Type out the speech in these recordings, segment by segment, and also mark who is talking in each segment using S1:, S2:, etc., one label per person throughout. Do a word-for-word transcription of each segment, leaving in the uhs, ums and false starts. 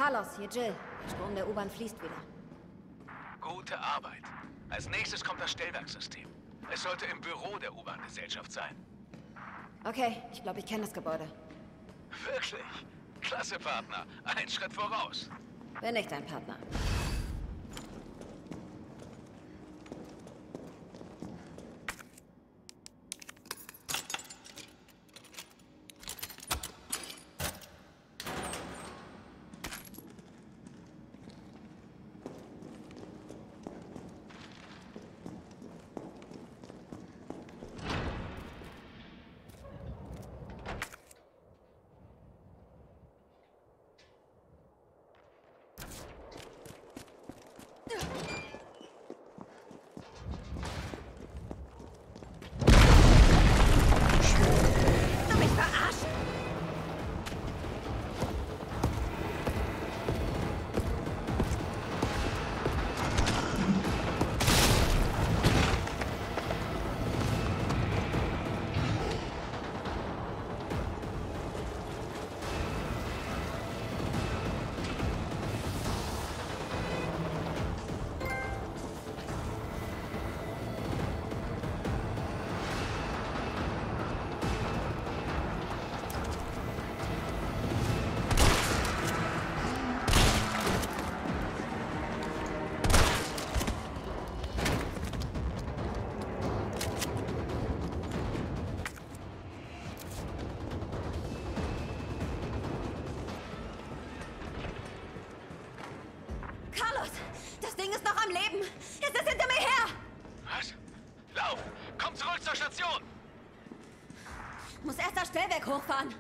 S1: Carlos, hier Jill. Der Strom der U-Bahn fließt wieder.
S2: Gute Arbeit. Als nächstes kommt das Stellwerkssystem. Es sollte im Büro der U-Bahn-Gesellschaft sein.
S1: Okay, ich glaube, ich kenne das Gebäude.
S2: Wirklich? Klasse, Partner. Ein Schritt voraus.
S1: Bin ich dein Partner. Das Ding ist noch am Leben. Es ist hinter mir her.
S2: Was? Lauf! Komm zurück zur Station!
S1: Muss erst das Stellwerk hochfahren.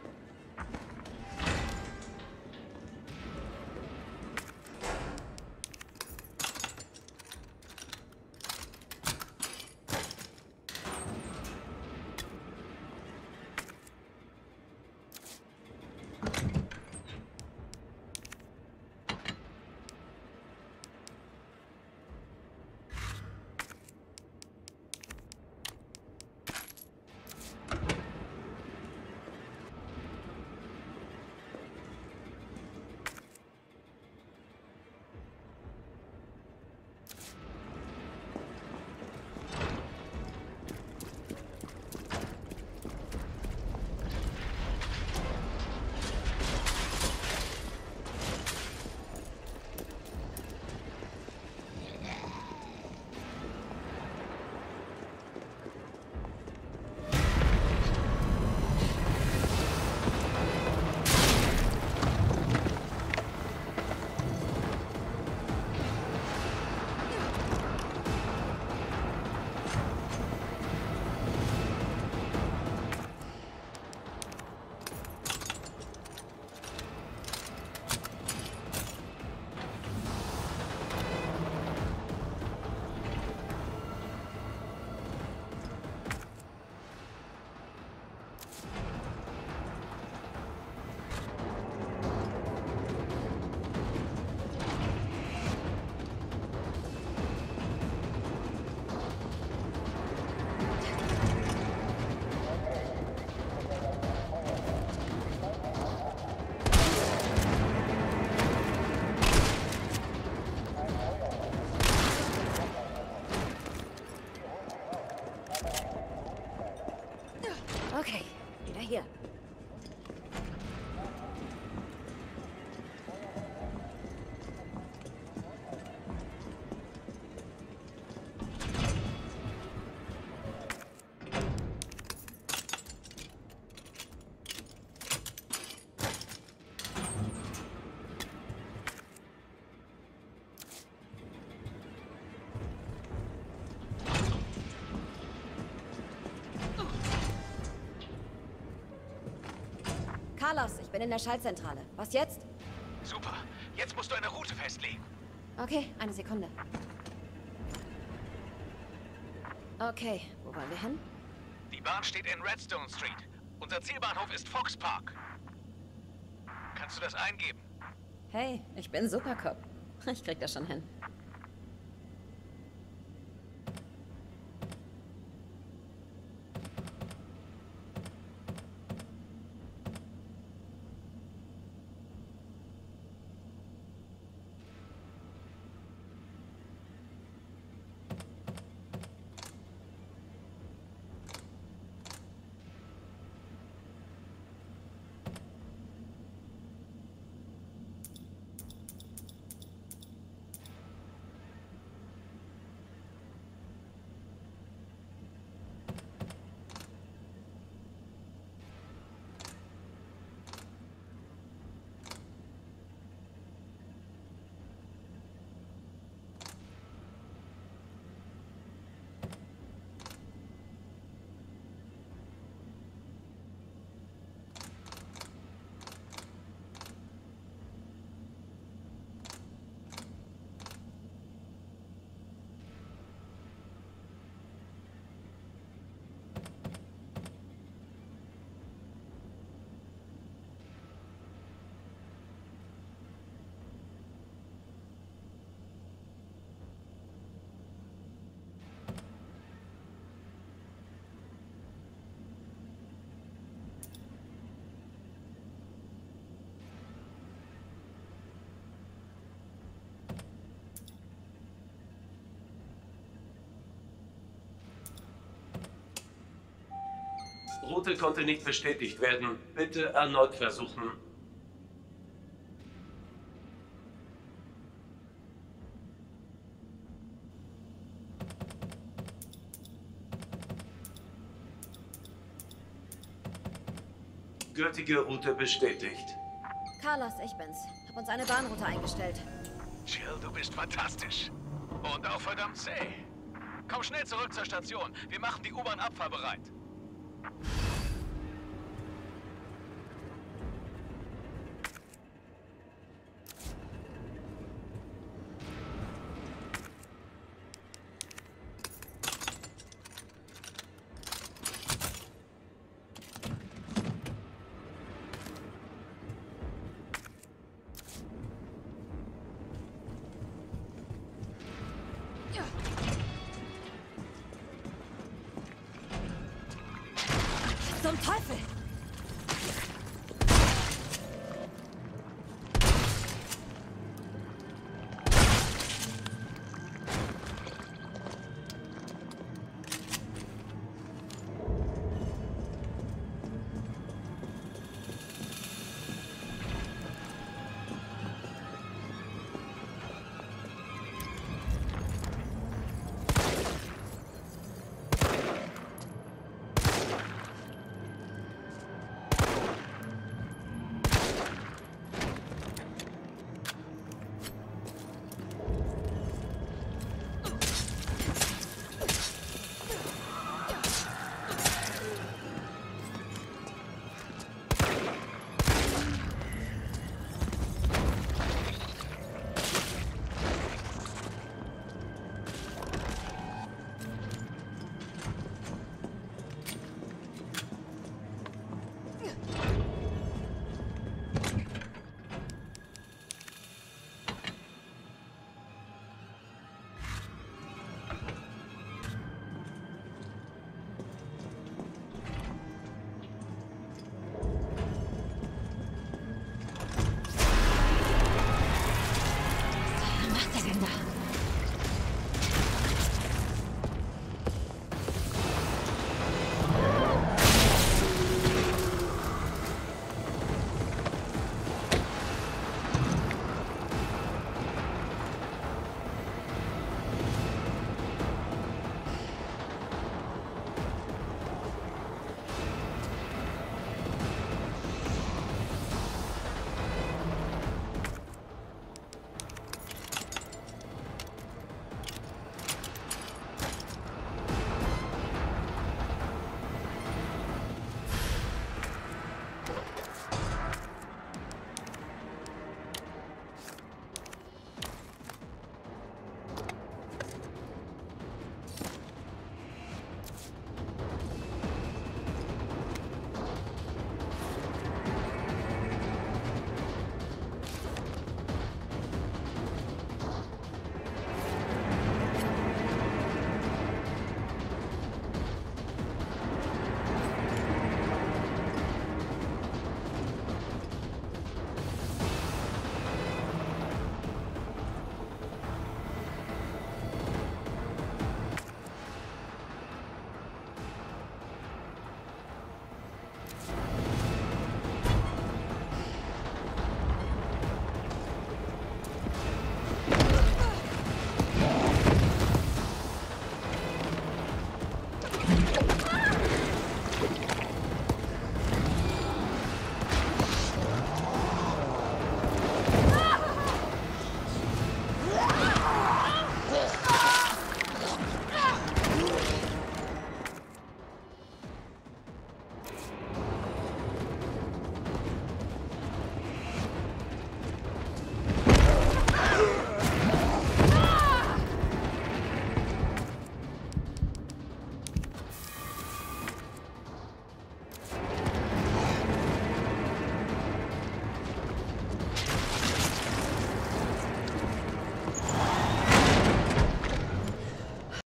S1: Okay, wieder hier. Carlos, ich bin in der Schaltzentrale. Was jetzt?
S2: Super. Jetzt musst du eine Route festlegen.
S1: Okay, eine Sekunde. Okay, wo wollen wir hin?
S2: Die Bahn steht in Redstone Street. Unser Zielbahnhof ist Fox Park. Kannst du das eingeben?
S1: Hey, ich bin Supercop. Ich krieg das schon hin.
S3: Route konnte nicht bestätigt werden. Bitte erneut versuchen. Gültige Route bestätigt.
S1: Carlos, ich bin's. Hab uns eine Bahnroute eingestellt.
S2: Jill, du bist fantastisch. Und auch verdammt zäh. Komm schnell zurück zur Station. Wir machen die U-Bahn abfahrbereit.
S1: Zum Teufel!